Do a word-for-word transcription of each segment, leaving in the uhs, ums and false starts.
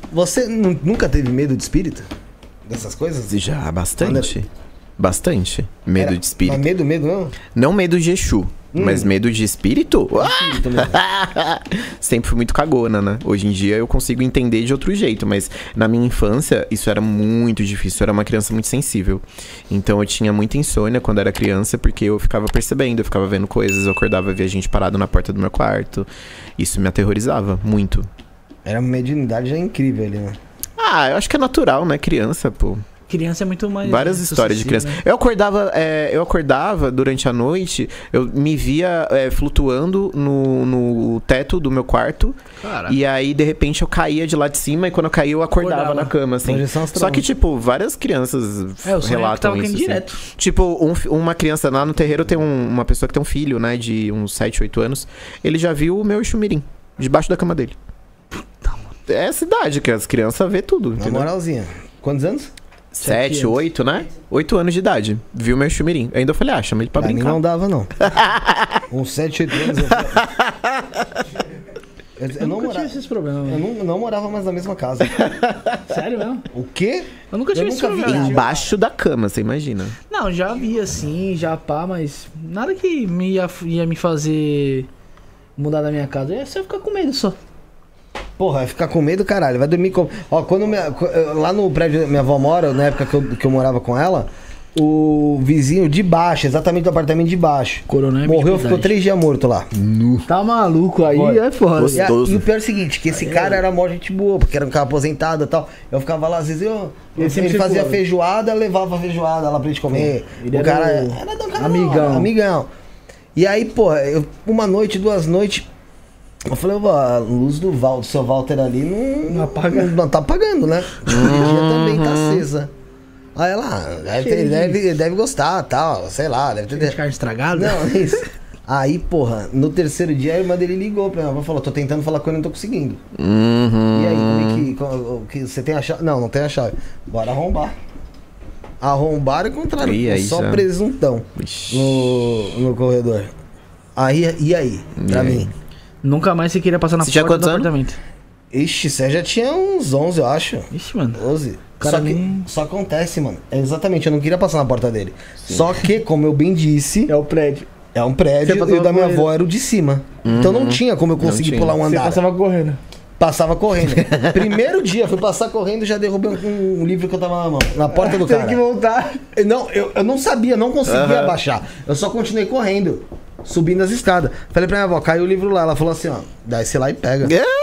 Você nu- nunca teve medo de espírito? Dessas coisas? Já, bastante. Bastante. Medo Era- de espírito. Mas medo, medo não? Não medo de Exu, Hum. mas medo de espírito? Espírito mesmo. Sempre fui muito cagona, né? Hoje em dia eu consigo entender de outro jeito, mas na minha infância isso era muito difícil. Eu era uma criança muito sensível. Então eu tinha muita insônia quando era criança, porque eu ficava percebendo, eu ficava vendo coisas, eu acordava, via gente parado na porta do meu quarto. Isso me aterrorizava muito. Era uma mediunidade já incrível ali, né? Ah, eu acho que é natural, né? Criança, pô. Criança é muito mais... Várias histórias de criança. né? Eu acordava, é, eu acordava durante a noite, eu me via é, flutuando no, no teto do meu quarto. Cara. E aí, de repente, eu caía de lá de cima e quando eu caía, eu acordava, Acordava. na cama, assim. Projeção astral. Só que, tipo, várias crianças É, eu sonhei que relatam tava isso. caindo assim. direto. Tipo, um fi- uma criança lá no terreiro tem um- uma pessoa que tem um filho, né, de uns sete, oito anos. Ele já viu o meu chumirim debaixo da cama dele. É essa idade que as crianças vê tudo, Na entendeu? moralzinha. Quantos anos? Sete, Sete anos. oito, né? Oito anos de idade. Viu meu chumirim. Ainda eu falei, ah, chama ele pra Pra mim brincar. não dava, não. Uns sete, oito anos. Eu, eu, eu Eu não nunca tive morava. esses problemas. Eu não, não morava mais na mesma casa. Sério mesmo? O quê? Eu nunca tive Eu esses nunca vi problemas. Embaixo da cama, você imagina. Não, já vi assim, já pá, mas nada que me ia, ia me fazer mudar da minha casa. É só ficar com medo só. Porra, vai ficar com medo, caralho. Vai dormir com. Ó, quando minha, lá no prédio minha avó mora, na época que eu, que eu morava com ela, o vizinho de baixo, exatamente do apartamento de baixo, Coronel é morreu, intimidade. ficou três dias morto lá. Tá maluco aí, Foi. é foda. Você- E, a- Gostoso. e o pior é o seguinte, que esse cara era mó gente boa, porque era um cara aposentado e tal. Eu ficava lá, às vezes eu, Ele ele, sempre fazia ficou. feijoada, levava a feijoada lá pra gente comer. Ele o era cara o era um cara amigão. não, amigão. E aí, pô, eu, uma noite, duas noites, eu falei, "Ô, a luz do, Val, do seu Walter ali não, Não apaga. não, não tá apagando, né? A energia também tá acesa. Aí ela, ah, deve, ter- Cheio de- deve, deve gostar, tal, sei lá, deve ter... De carne estragada? Não, é isso. Aí, porra, no terceiro dia a irmã dele ligou pra minha avó e falou, tô tentando falar com ele, não tô conseguindo. Uhum. E aí, como é que, como- que você tem a chave? Não, não tem a chave. Bora arrombar. Arrombaram e encontraram E aí, só já? presuntão Ixi. no, no corredor. Aí, e aí? Pra E aí? mim? Nunca mais você queria passar na Você tinha porta do quantos anos? apartamento. Ixi, você já tinha uns onze, eu acho. Ixi, mano. doze. Cara, Só que nem- só acontece, mano. É exatamente, eu não queria passar na porta dele. Só que, como eu bem disse, É o prédio. é um Você prédio e passava o da minha correndo. avó era o de cima. Então não tinha como eu Não conseguir tinha. pular um Você andar. passava correndo. Passava correndo. Primeiro dia, fui passar correndo e já derrubei um, um livro que eu tava na mão, na porta do Tem cara. que voltar. Eu Não, eu, eu não sabia, não conseguia Aham. abaixar. Eu só continuei correndo, subindo as escadas. Falei pra minha avó, caiu o livro lá. Ela falou assim, ó, desce lá e pega.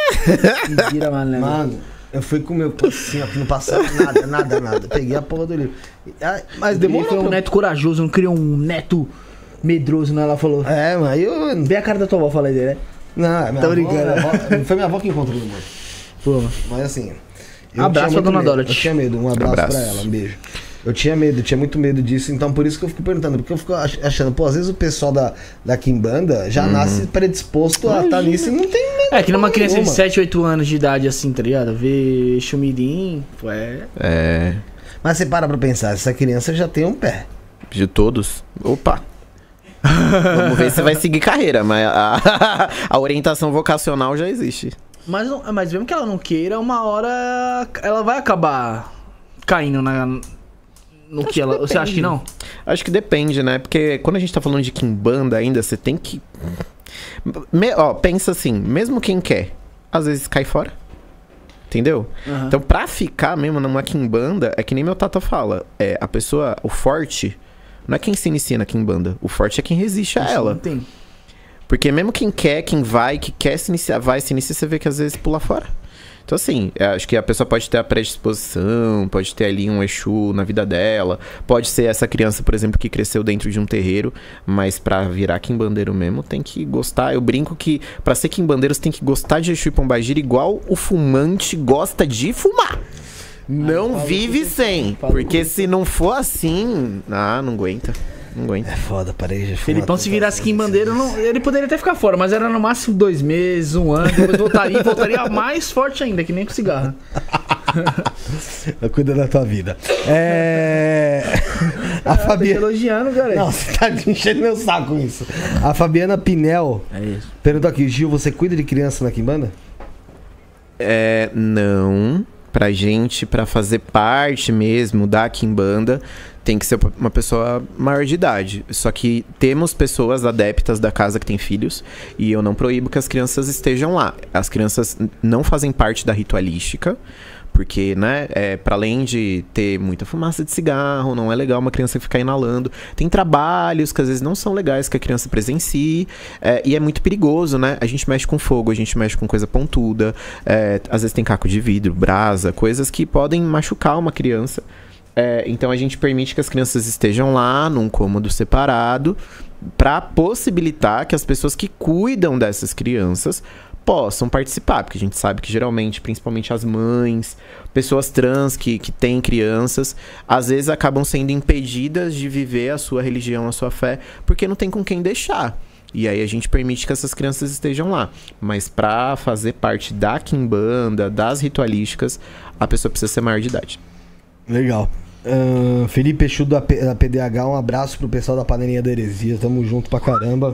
Mentira, mano. né, mano? Mano, eu fui com o meu assim, ó, que não passava nada, nada, nada. Peguei a porra do livro. Ah, Mas Ele demorou. foi um pra- neto corajoso, não criou um neto medroso, não. Ela falou. É, mas eu. Vê a cara da tua avó, falei dele, né? Não, minha Tô avó- brincando. minha avó- foi minha avó que encontrou o livro. Pô, mano. Mas assim. Abraço tinha pra muito dona medo, Dorothy. Eu tinha medo, um abraço, Abraço. pra ela, um beijo. Eu tinha medo, tinha muito medo disso, então por isso que eu fico perguntando, porque eu fico ach- achando, pô, às vezes o pessoal da, da Quimbanda já nasce predisposto a estar nisso e não tem medo. É que numa porra criança de nenhuma. sete, oito anos de idade, assim, tá ligado? Ver chumirim, pô, é. É. Mas você para pra pensar, essa criança já tem um pé. De todos. Opa. Vamos ver se vai seguir carreira, mas a, a orientação vocacional já existe. Mas, não- mas mesmo que ela não queira, uma hora ela vai acabar caindo na, no que ela. Você acha que não? Acho que depende, né? Porque quando a gente tá falando de quimbanda ainda, você tem que... Me- ó, pensa assim, mesmo quem quer, às vezes cai fora. Entendeu? Aham. Então, pra ficar mesmo numa quimbanda, é que nem meu tata fala. É, a pessoa, o forte, não é quem se inicia na quimbanda. O forte é quem resiste a Isso ela. Não tem. Porque mesmo quem quer, quem vai, que quer se iniciar, vai se iniciar, você vê que às vezes pula fora. Então, assim, eu acho que a pessoa pode ter a predisposição, pode ter ali um Exu na vida dela, pode ser essa criança, por exemplo, que cresceu dentro de um terreiro, mas pra virar quimbandeiro mesmo tem que gostar. Eu brinco que pra ser quimbandeiro você tem que gostar de Exu e Pombagira igual o fumante gosta de fumar. Não fala vive o que você sem, fala o que porque você- se não for assim, ah, não aguenta, não aguenta. É foda, parei de fumar Felipão, se tantas virasse vezes. quimbandeiro, não, ele poderia até ficar fora, mas era no máximo dois meses, um ano, depois voltaria e voltaria mais forte ainda, que nem com cigarro. Cuida da tua vida. É. A Tá te Fabiana. elogiando, cara. Não, você tá enchendo meu saco com isso. A Fabiana Pinel É isso. perguntou aqui, Gil, você cuida de criança na Quimbanda? É, não. Pra gente, pra fazer parte mesmo da Quimbanda, tem que ser uma pessoa maior de idade. Só que temos pessoas adeptas da casa que têm filhos e eu não proíbo que as crianças estejam lá. As crianças não fazem parte da ritualística, porque, né, é, para além de ter muita fumaça de cigarro, não é legal uma criança ficar inalando. Tem trabalhos que às vezes não são legais que a criança presencie, é, e é muito perigoso, né? A gente mexe com fogo, a gente mexe com coisa pontuda, é, às vezes tem caco de vidro, brasa, coisas que podem machucar uma criança. É, então a gente permite que as crianças estejam lá num cômodo separado para possibilitar que as pessoas que cuidam dessas crianças possam participar, porque a gente sabe que geralmente, principalmente as mães, pessoas trans que, que têm crianças, às vezes acabam sendo impedidas de viver a sua religião, a sua fé, porque não tem com quem deixar. E aí a gente permite que essas crianças estejam lá. Mas para fazer parte da Quimbanda, das ritualísticas, a pessoa precisa ser maior de idade. Legal. Uh, Felipe Exu da, P- da P D H, um abraço pro pessoal da Panelinha da Heresia. Tamo junto pra caramba.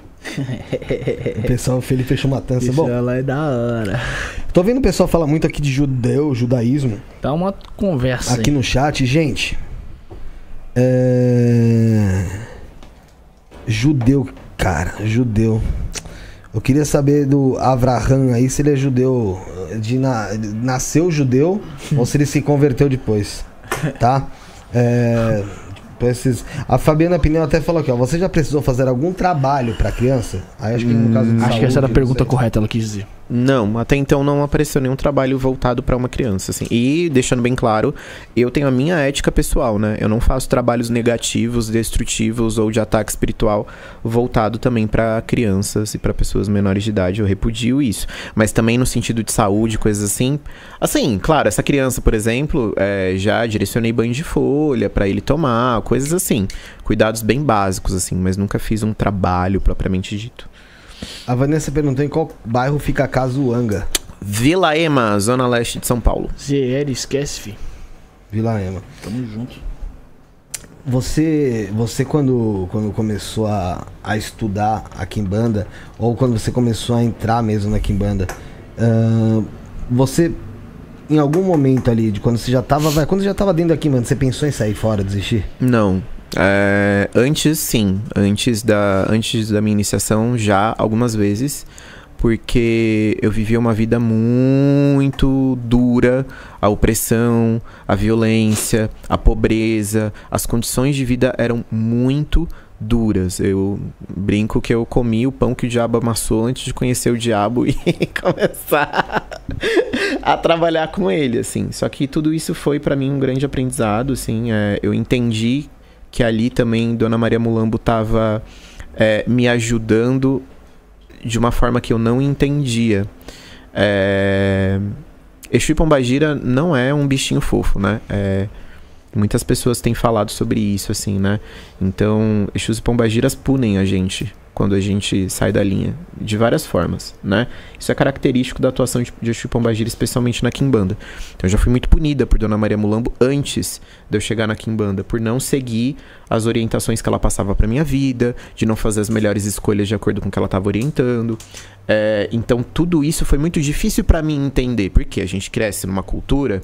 O pessoal, Felipe Exu Matança. Bom, ela é da hora. Tô vendo o pessoal falar muito aqui de judeu, judaísmo. Tá uma conversa aqui aí no chat. Gente, é... judeu, cara, judeu. Eu queria saber do Avraham aí, se ele é judeu, de na... nasceu judeu ou se ele se converteu depois, tá? É... Esses... A Fabiana Pinel até falou aqui, ó, você já precisou fazer algum trabalho pra criança? Aí acho que no caso de Acho saúde, que essa era a pergunta sei. correta, ela quis dizer. Não, até então não apareceu nenhum trabalho voltado para uma criança, assim. E, deixando bem claro, eu tenho a minha ética pessoal, né? Eu não faço trabalhos negativos, destrutivos ou de ataque espiritual voltado também para crianças e para pessoas menores de idade. Eu repudio isso. Mas também no sentido de saúde, coisas assim. Assim, claro, essa criança, por exemplo, é, já direcionei banho de folha para ele tomar, coisas assim. Cuidados bem básicos, assim, mas nunca fiz um trabalho propriamente dito. A Vanessa perguntou em qual bairro fica a Casa Uanga. Vila Ema, zona leste de São Paulo. Z L, esquece, fi. Vila Ema. Tamo junto. Você, você quando, quando começou a, a estudar a Quimbanda, ou quando você começou a entrar mesmo na Quimbanda, uh, você, em algum momento ali, de quando você já tava, vai, quando você já tava dentro da Quimbanda, você pensou em sair fora, desistir? Não. É, antes sim, antes da, antes da minha iniciação já algumas vezes, porque eu vivia uma vida muito dura, a opressão, a violência, a pobreza, as condições de vida eram muito duras. Eu brinco que eu comi o pão que o diabo amassou antes de conhecer o diabo e começar a trabalhar com ele, assim. Só que tudo isso foi pra mim um grande aprendizado, assim. É, eu entendi que ali também Dona Maria Mulambo estava é, me ajudando de uma forma que eu não entendia. É... Exu e Pombagira não é um bichinho fofo, né? É... Muitas pessoas têm falado sobre isso, assim, né? Então, Exus e Pombagiras punem a gente quando a gente sai da linha, de várias formas, né? Isso é característico da atuação de, de Exu e Pombagira, especialmente na Quimbanda. Então, eu já fui muito punida por Dona Maria Mulambo antes de eu chegar na Quimbanda, por não seguir as orientações que ela passava pra minha vida, de não fazer as melhores escolhas de acordo com o que ela estava orientando. É, então, tudo isso foi muito difícil pra mim entender, porque a gente cresce numa cultura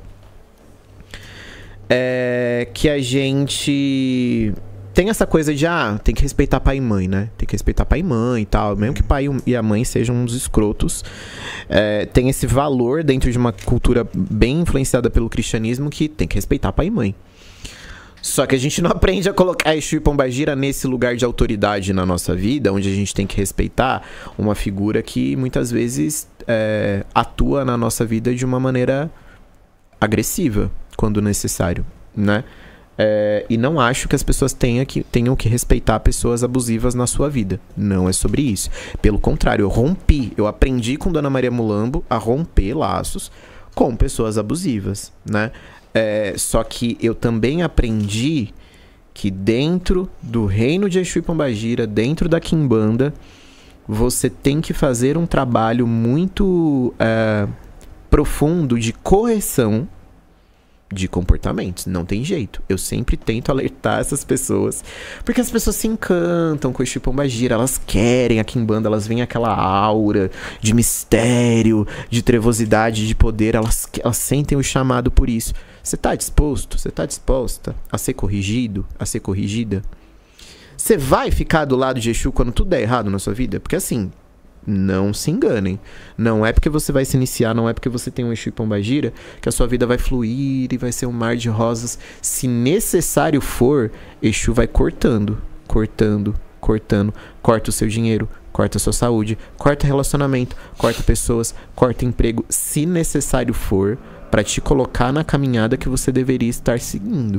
é, que a gente tem essa coisa de, ah, tem que respeitar pai e mãe, né? Tem que respeitar pai e mãe e tal. Mesmo que pai e a mãe sejam uns escrotos. É, tem esse valor dentro de uma cultura bem influenciada pelo cristianismo que tem que respeitar pai e mãe. Só que a gente não aprende a colocar Exu e Pombagira nesse lugar de autoridade na nossa vida, onde a gente tem que respeitar uma figura que muitas vezes é, atua na nossa vida de uma maneira agressiva, quando necessário, né? É, e não acho que as pessoas tenham que, tenham que respeitar pessoas abusivas na sua vida. Não é sobre isso. Pelo contrário, eu rompi, eu aprendi com Dona Maria Mulambo a romper laços com pessoas abusivas, né? É, só que eu também aprendi que dentro do reino de Exu e Pombagira, dentro da Quimbanda, você tem que fazer um trabalho muito é, profundo de correção de comportamentos, não tem jeito. Eu sempre tento alertar essas pessoas, porque as pessoas se encantam com o Exu Pombagira, elas querem a quimbanda, elas veem aquela aura de mistério, de trevosidade, de poder, elas, elas sentem o chamado por isso. Você tá disposto? Você tá disposta a ser corrigido, a ser corrigida? Você vai ficar do lado de Exu quando tudo der errado na sua vida? Porque assim, não se enganem. Não é porque você vai se iniciar, não é porque você tem um Exu Pombagira que a sua vida vai fluir e vai ser um mar de rosas. Se necessário for, Exu vai cortando, cortando, cortando. Corta o seu dinheiro, corta a sua saúde, corta relacionamento, corta pessoas, corta emprego. Se necessário for, para te colocar na caminhada que você deveria estar seguindo.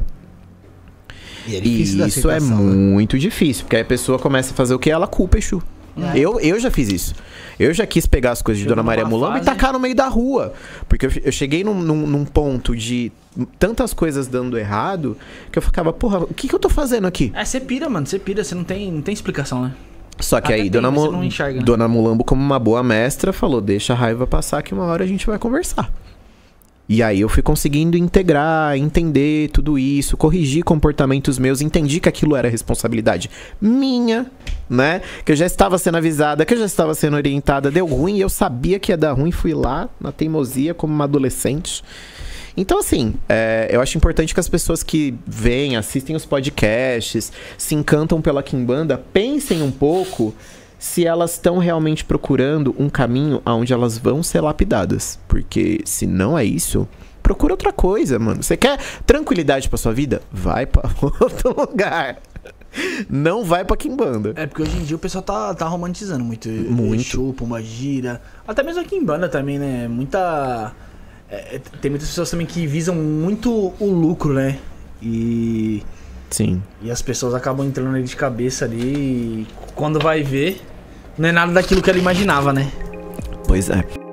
E, é e isso é muito difícil, porque aí a pessoa começa a fazer o que? Ela culpa Exu. É. Eu, eu já fiz isso. Eu já quis pegar as coisas de Dona Maria Mulamba e tacar no meio da rua. Porque eu, eu cheguei num, num, num ponto de tantas coisas dando errado que eu ficava, porra, o que, que eu tô fazendo aqui? É, você pira, mano, você pira, você não tem, não tem explicação, né? Só que Até aí, tem, Dona, Mo enxerga, né? Dona Mulambo, como uma boa mestra, falou, deixa a raiva passar que uma hora a gente vai conversar. E aí eu fui conseguindo integrar, entender tudo isso, corrigir comportamentos meus, entendi que aquilo era responsabilidade minha, né? Que eu já estava sendo avisada, que eu já estava sendo orientada, deu ruim, eu sabia que ia dar ruim, fui lá na teimosia como uma adolescente. Então, assim, é, eu acho importante que as pessoas que vêm, assistem os podcasts, se encantam pela quimbanda, pensem um pouco se elas estão realmente procurando um caminho onde elas vão ser lapidadas. Porque se não é isso, procura outra coisa, mano. Você quer tranquilidade pra sua vida? Vai pra outro lugar. Não vai pra quimbanda. É porque hoje em dia o pessoal tá, tá romantizando muito. Muito. Exu, Pombagira. Até mesmo a quimbanda também, né? Muita... É, tem muitas pessoas também que visam muito o lucro, né? E... Sim. E as pessoas acabam entrando ali de cabeça ali e quando vai ver, não é nada daquilo que ela imaginava, né? Pois é.